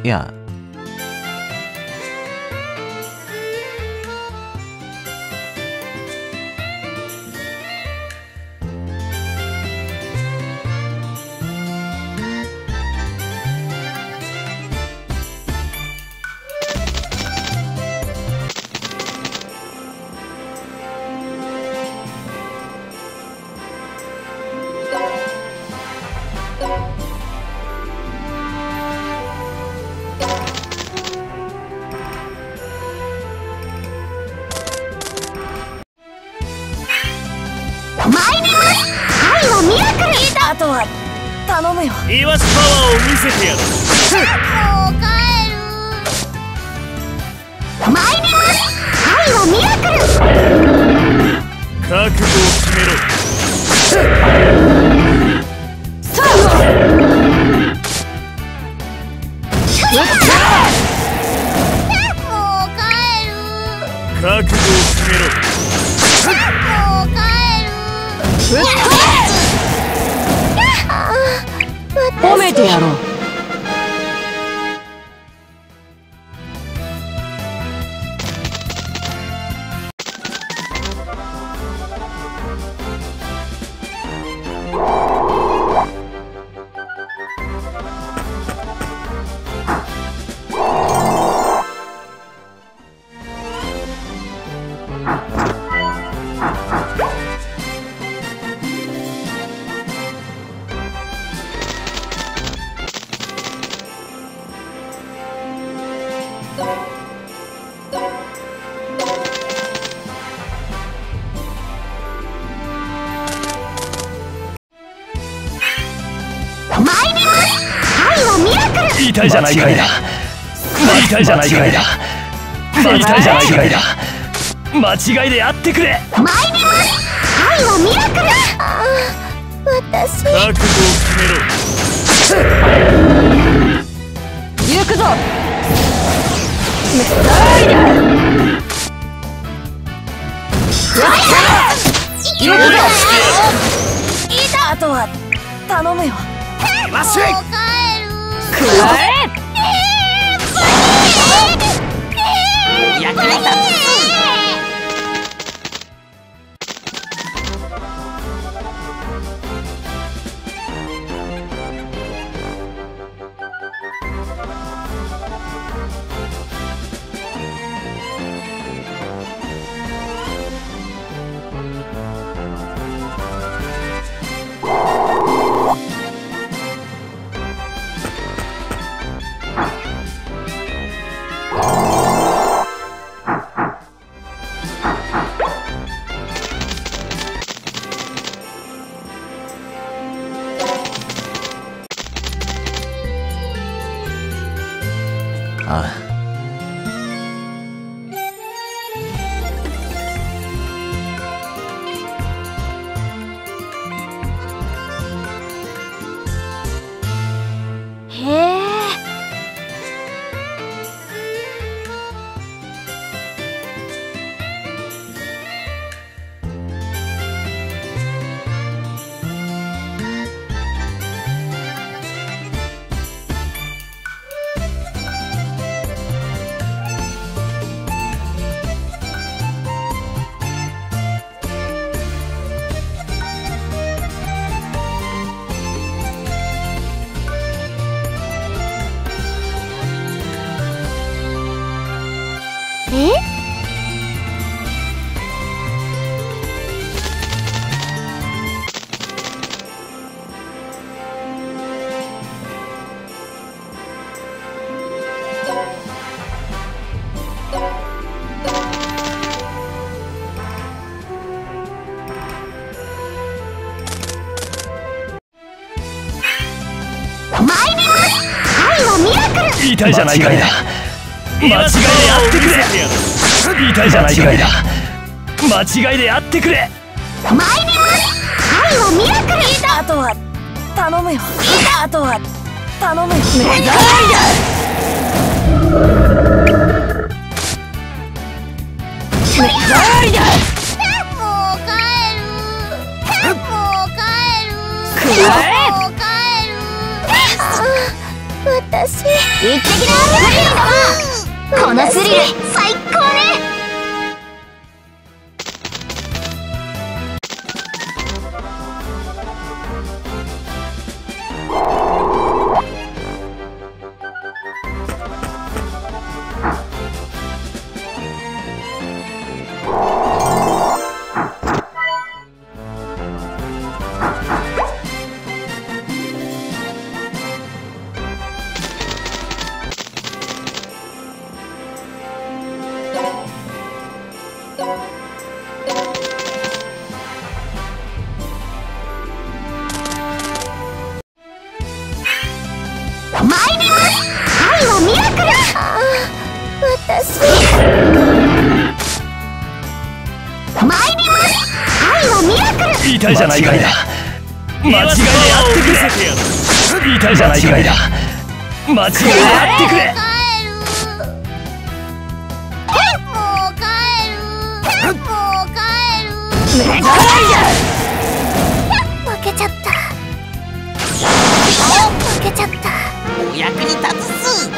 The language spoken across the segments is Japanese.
いや、 あとは頼むよ。 イワシパワーを見せてやる。 もう帰る。参ります。愛はミラクル。 覚悟を決めろ。 そうよ。もう帰る。 覚悟を決めろ。 もう帰る。 褒めてやろう。 言いたいじゃないかいだ。言いたいじゃないかいだ。言いたいじゃないかいだ。間違いであってくれ。 参ります。愛はミラクル。私。 覚悟を決めろ。 行くぞ。 行くぞ。あとは頼むよ。 わっしょい。 くらえ。役に立つ。 ああ。 へえ。 言いたいじゃないかいだ。間違いであってくれ。言いたいじゃないかいだ。間違いであってくれ。 参ります。愛はミラクル。あとは頼むよ。あとは頼むよ。 目障りだ。目障りだ。 もう帰る。もう帰る。 くらえ。 もう帰る。私。 行ってきなー。このスリル最高ね。参ります。愛はミラクル。私参ります。愛はミラクル。 言いたいじゃないかいだ。間違いでやってくれ。言いたいじゃないかいだ。間違いでやってくれ。 負けちゃった。負けちゃった。 お役に立つす。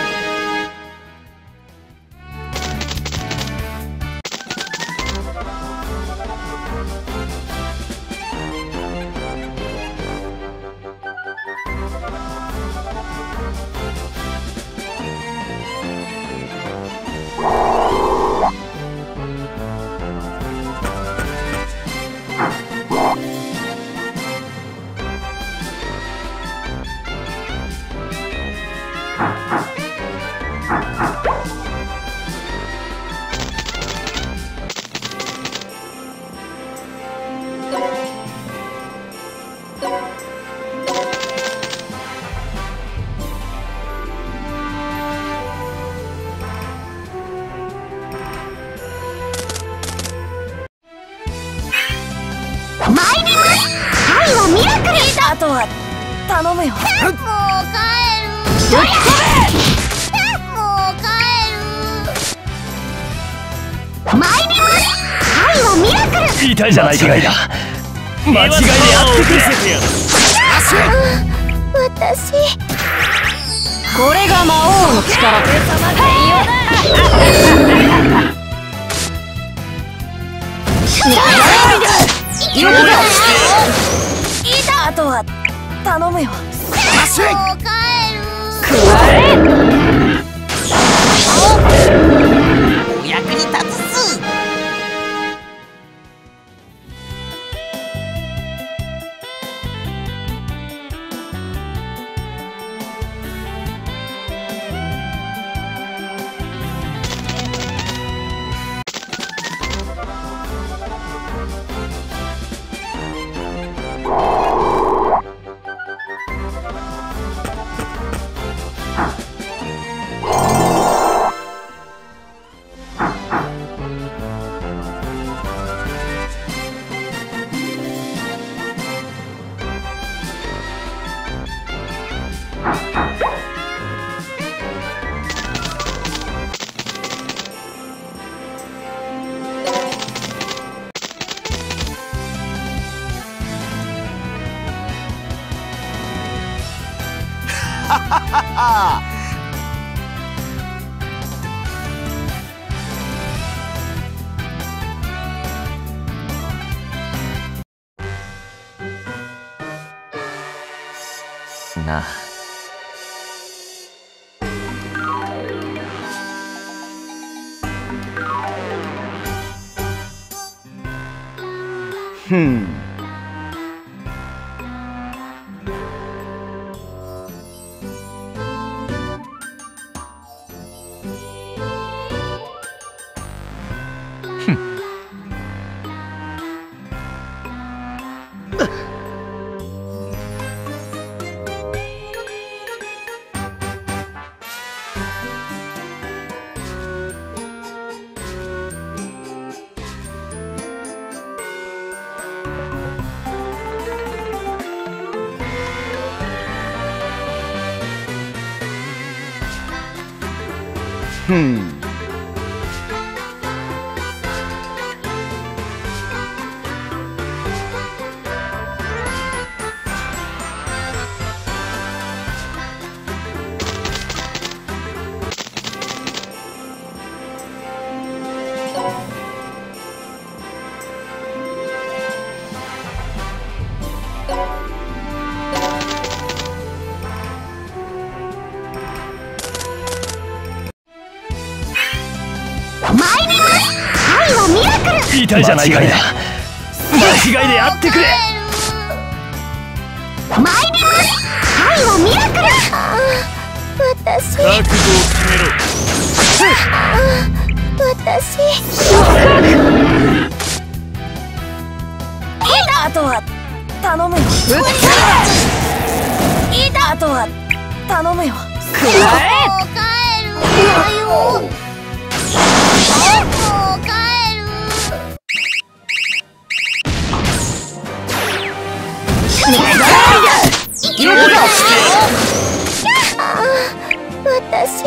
参ります。愛はミラクル。あとは頼むよ。もう帰る。もう帰る。参ります。愛はミラクル。 言いたいじゃないかいだ。間違いでやってくれ。 私これが魔王の力。 あとは頼むよ。もう帰る。 お役に立つす。 なあ。 参ります。愛はミラクル。 言いたいじゃないかいな。間違いであってくれ。 参ります。愛はミラクル。私。 覚悟を決めろ。 私。あとは頼むよ。あとは頼むよ。 くらえ。 もう帰る。もう帰る。私。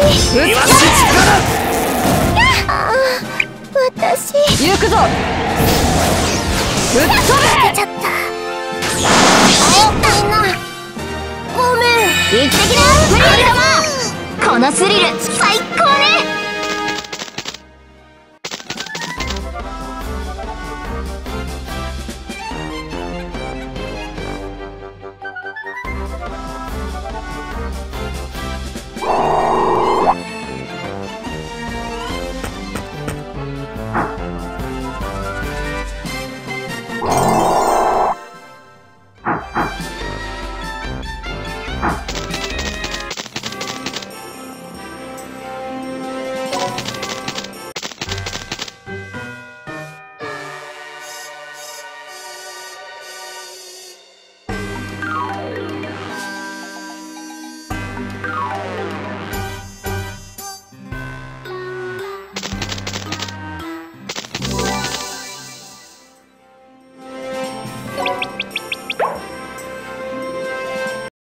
行くぞ。ぶっ飛べ。 ちゃった。みんな。ごめん。行ってきな。このスリル最高。